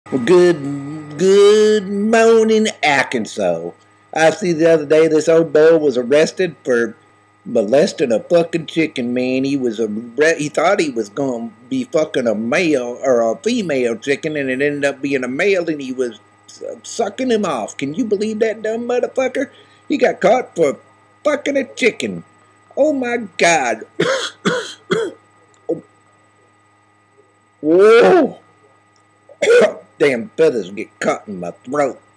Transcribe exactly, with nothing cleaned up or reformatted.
Good, good morning, Arkansas. I see the other day this old boy was arrested for molesting a fucking chicken, man. He was a he thought he was gonna be fucking a male or a female chicken, and it ended up being a male, and he was sucking him off. Can you believe that dumb motherfucker? He got caught for fucking a chicken. Oh my god. Whoa. Damn feathers get caught in my throat.